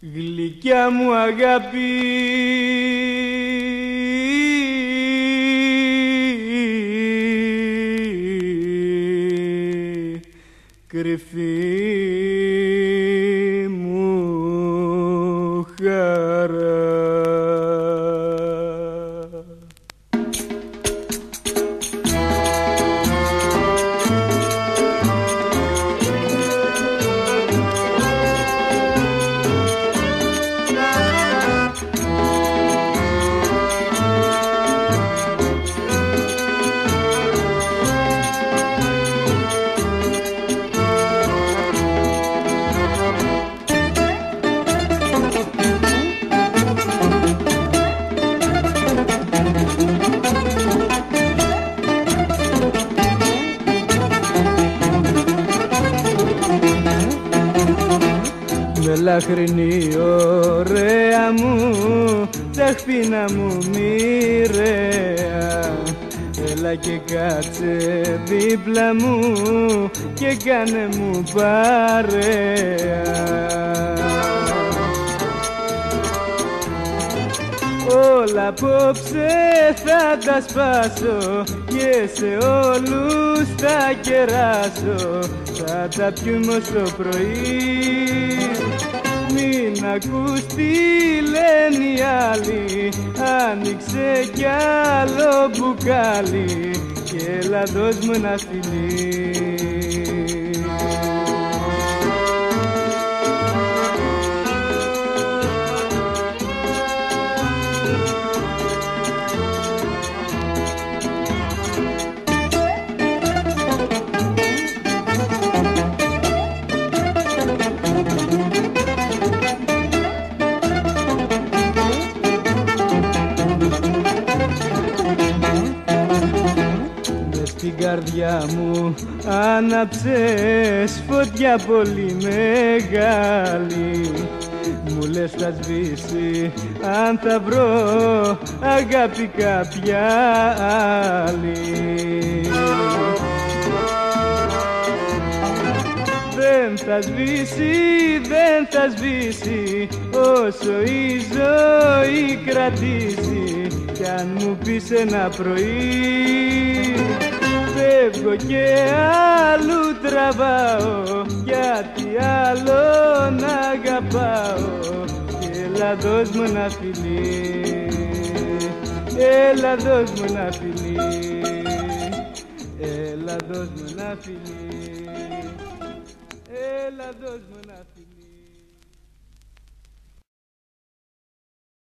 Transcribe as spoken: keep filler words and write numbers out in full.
Γλυκιά μου αγάπη, κρυφή μου χαρά. Μελαχρινή ωραία μου, τσαχπίνα μου μοιραία, έλα και κάτσε δίπλα μου και κάνε μου παρέα. Όλα απόψε θα τα σπάσω και σε όλους θα κεράσω, θα τα πιούμε ως το πρωί. Μην ακούς τι λένε οι άλλοι, άνοιξε κι άλλο μπουκάλι και έλα δώσ' μου ένα φιλί. Στην καρδιά μου άναψες φωτιά πολύ μεγάλη, μου λες θα σβήσει αν θα βρω αγάπη κάποια άλλη. Δεν θα σβήσει, δεν θα σβήσει όσο η ζωή κρατήσει, κι αν μου πεις ένα πρωί φεύγω και άλλου τραβάω, γιατί άλλον αγαπάω. Έλα δώσ' μου ένα φιλί, έλα δώσ' μου ένα φιλί, έλα δώσ' μου ένα φιλί, έλα δώσ' μου ένα φιλί.